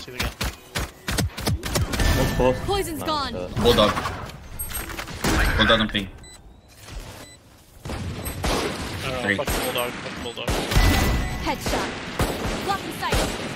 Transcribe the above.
two again. Poison's gone. Bulldog. Bulldog and ping. Fuck the bulldog. Fuck the bulldog. Headshot. Blocking sight.